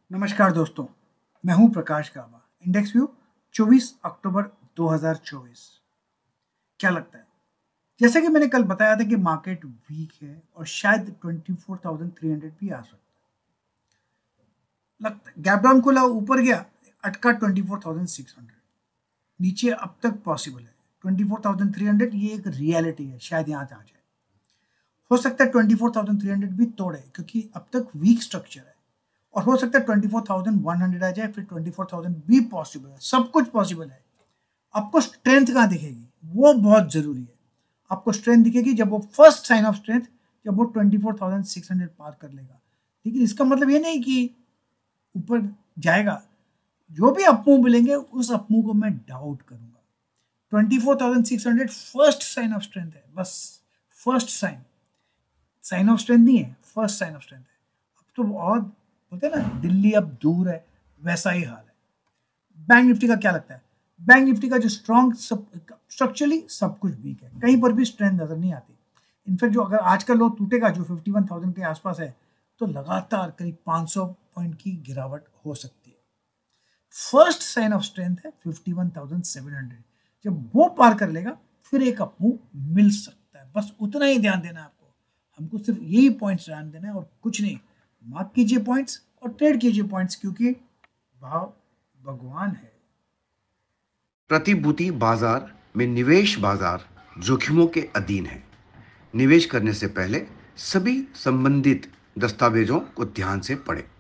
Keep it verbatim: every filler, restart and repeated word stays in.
नमस्कार दोस्तों, मैं हूं प्रकाश काबा। इंडेक्स व्यू चौबीस अक्टूबर दो हज़ार चौबीस। क्या लगता है? जैसा कि मैंने कल बताया था कि मार्केट वीक है और शायद चौबीस हज़ार तीन सौ भी आ सकता है। लगता है गैप डाउन खुला, ऊपर गया, अटका चौबीस हज़ार छह सौ। नीचे अब तक पॉसिबल है चौबीस हज़ार तीन सौ, ये एक रियलिटी है, शायद यहाँ आ जाए। हो सकता है चौबीस हज़ार तीन सौ भी तोड़े क्योंकि अब तक वीक स्ट्रक्चर है, और हो सकता है चौबीस हज़ार एक सौ आ जाए, फिर चौबीस हज़ार भी पॉसिबल है। सब कुछ पॉसिबल है। आपको स्ट्रेंथ कहाँ दिखेगी, वो बहुत जरूरी है। आपको स्ट्रेंथ दिखेगी जब वो फर्स्ट साइन ऑफ स्ट्रेंथ, जब वो चौबीस हज़ार छह सौ पार कर लेगा। लेकिन इसका मतलब ये नहीं कि ऊपर जाएगा। जो भी अप मूव मिलेंगे उस अप मूव को मैं डाउट करूंगा। चौबीस हज़ार छह सौ फर्स्ट साइन ऑफ स्ट्रेंथ है, बस first sign. Sign of strength नहीं है, फर्स्ट साइन ऑफ स्ट्रेंथ है। अब तो बहुत बोलते हैं ना, दिल्ली अब दूर है, वैसा ही हाल है। बैंक निफ्टी का क्या लगता है? बैंक निफ्टी का जो स्ट्रॉन्ग स्ट्रक्चरली सब कुछ वीक है, कहीं पर भी स्ट्रेंथ नजर नहीं आती। इनफैक्ट जो अगर आज का लो टूटेगा जो इक्यावन हज़ार के आसपास है, तो लगातार करीब पाँच सौ पॉइंट की गिरावट हो सकती है। फर्स्ट साइन ऑफ स्ट्रेंथ है इक्यावन हज़ार सात सौ। जब वो पार कर लेगा फिर एक अप मूव मिल सकता है। बस उतना ही ध्यान देना है आपको। हमको सिर्फ यही पॉइंट्स ध्यान देना है और कुछ नहीं। मार्क कीजिए पॉइंट्स और ट्रेड कीजिए पॉइंट्स, क्योंकि भाव भगवान है। प्रतिभूति बाजार में निवेश बाजार जोखिमों के अधीन है। निवेश करने से पहले सभी संबंधित दस्तावेजों को ध्यान से पढ़ें।